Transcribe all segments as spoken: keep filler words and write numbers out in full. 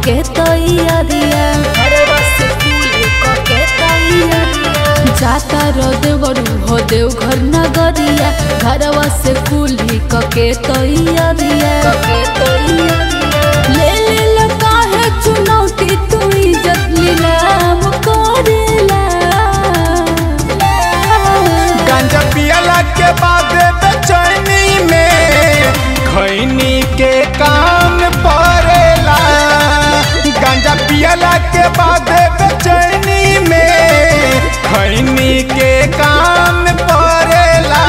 के तैयारिया घरवा से कुली के तैयारिया जाता रो देवरू हो देव घर नगरिया घरवा से कुली के तैयारिया ले ले लगा है चुनौती तू इज्जत नीलाम करेला गांजा पियला के बाद बेचैनी में खैनी के काम पड़ेला गांजा पियला के बाद बेचैनी में खैनी के काम पड़ेला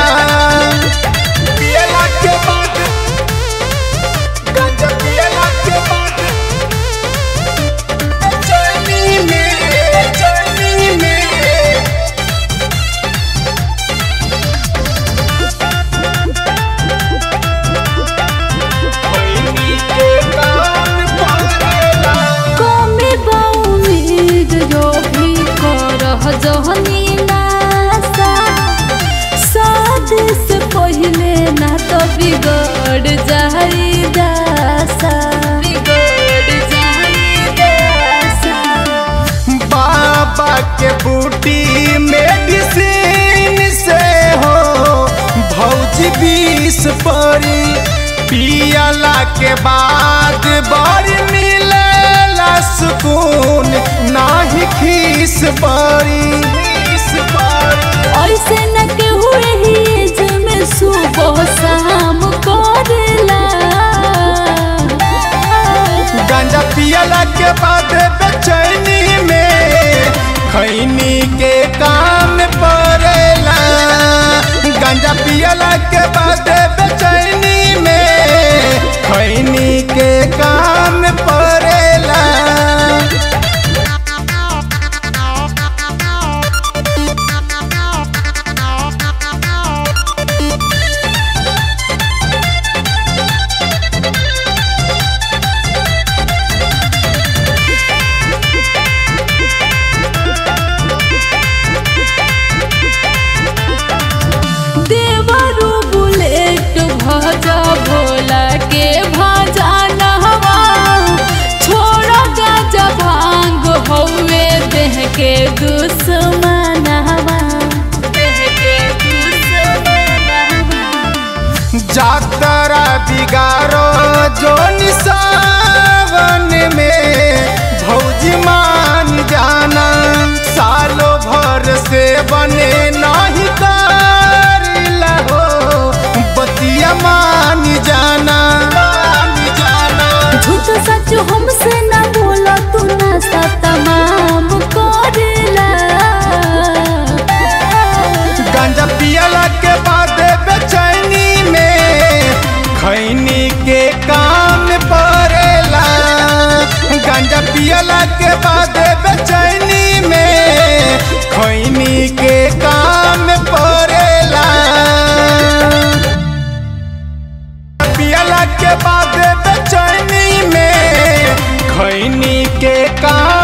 पियला के बाद गांजा पियला के बाद बेचैनी में बेचैनी में जहनी नासा शादी से पहले ना तो बिगड़ जाई दासा बिगड़ जाई दासा बाबा के बूटी मेडिसिन से हो भौजी बीस परी पियला के बाद बड़ी मिलेला सुकून नाही खीस बड़ी ऐसे न के हुए ही जमे सुबह शाम करेला गांजा पियला के बाद बेचैनी में खैनी के काम पड़ेला गांजा पियला के बाद बेचैनी में खैनी के काम पड़ेला भोला के भाजा नहवा छोड़ो गाजा भांग हवे देह के दुश्मनवा देह के दुश्मनवा जातरा बिगारो जो निसावन में भौजी मान जाना सालों भर से बने नहीं करिला हो बतिया मान जाना झूठ सच हमसे न बोला तू नशा तमाम करेला गांजा पियला के बाद बेचैनी में खैनी के काम पड़ेला गांजा पियला के बाद बेचैनी में खैनी के काम पड़ेला पियला के बाद बेचैनी में खैनी के काम